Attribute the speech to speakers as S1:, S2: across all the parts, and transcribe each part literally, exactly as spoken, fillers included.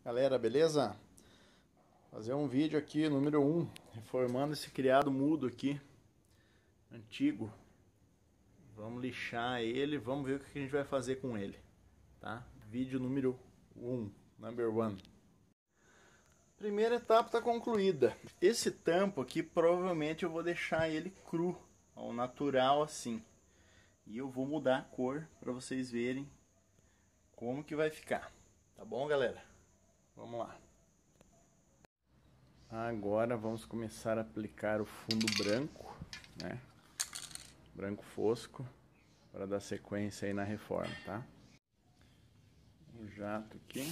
S1: Galera, beleza? Fazer um vídeo aqui, número um, reformando esse criado mudo aqui, antigo. Vamos lixar ele, vamos ver o que a gente vai fazer com ele, tá? Vídeo número um, number one. Primeira etapa está concluída. Esse tampo aqui, provavelmente eu vou deixar ele cru, ao natural assim. E eu vou mudar a cor para vocês verem como que vai ficar. Tá bom, galera? Vamos lá. Agora vamos começar a aplicar o fundo branco, né? Branco fosco, para dar sequência aí na reforma, tá? Um jato aqui.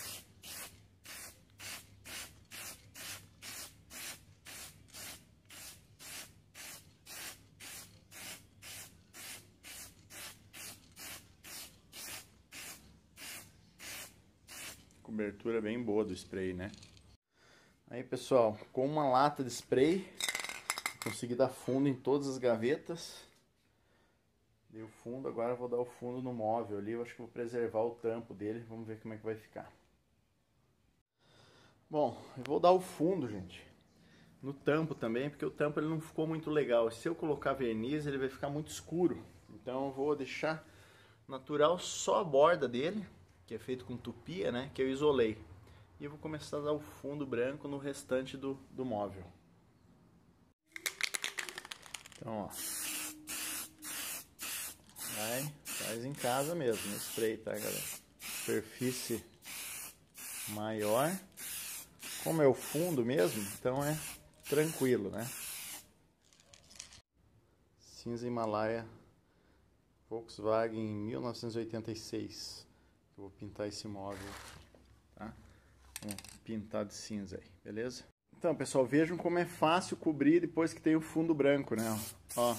S1: Cobertura bem boa do spray, né? Aí, pessoal, com uma lata de spray, consegui dar fundo em todas as gavetas. Dei o fundo, agora eu vou dar o fundo no móvel ali. Eu acho que vou preservar o tampo dele. Vamos ver como é que vai ficar. Bom, eu vou dar o fundo, gente, no tampo também, porque o tampo ele não ficou muito legal. Se eu colocar verniz, ele vai ficar muito escuro. Então eu vou deixar natural só a borda dele, que é feito com tupia, né, que eu isolei. E eu vou começar a dar o fundo branco no restante do, do móvel. Então, ó. Vai, faz em casa mesmo, no spray, tá, galera? Superfície maior. Como é o fundo mesmo, então é tranquilo, né? Cinza Himalaia Volkswagen mil novecentos e oitenta e seis. Eu vou pintar esse móvel, tá? Um pintado de cinza aí, beleza? Então, pessoal, vejam como é fácil cobrir depois que tem o fundo branco, né? Ó.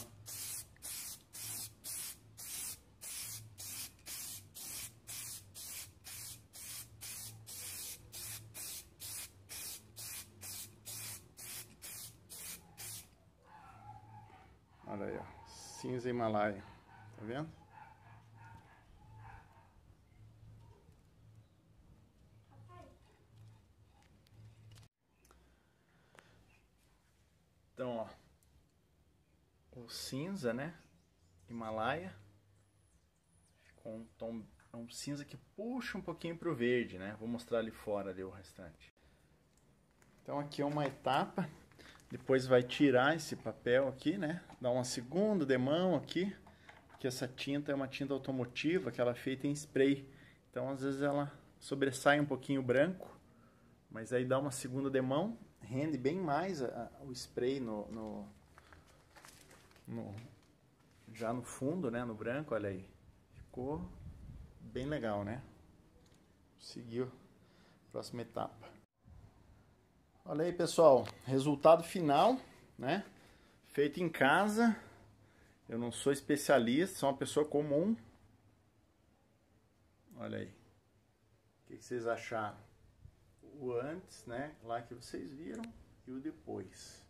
S1: Olha aí, ó. Cinza Himalaia. Tá vendo? Então, ó, o cinza, né, Himalaia, ficou um tom, um cinza que puxa um pouquinho pro verde, né, vou mostrar ali fora ali o restante. Então aqui é uma etapa, depois vai tirar esse papel aqui, né, dar uma segunda demão aqui, porque essa tinta é uma tinta automotiva que ela é feita em spray, então às vezes ela sobressai um pouquinho o branco, mas aí dá uma segunda demão, rende bem mais a, a, o spray no, no, no, já no fundo, né, no branco, olha aí. Ficou bem legal, né? Seguiu a próxima etapa. Olha aí, pessoal, resultado final, né? Feito em casa. Eu não sou especialista, sou uma pessoa comum. Olha aí. O que, que vocês acharam? O antes, né, lá que vocês viram, e o depois.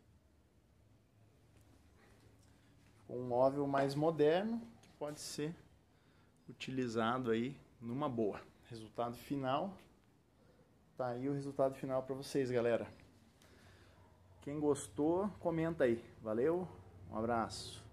S1: Um móvel mais moderno que pode ser utilizado aí numa boa. Resultado final. Tá aí o resultado final para vocês, galera. Quem gostou, comenta aí. Valeu, um abraço.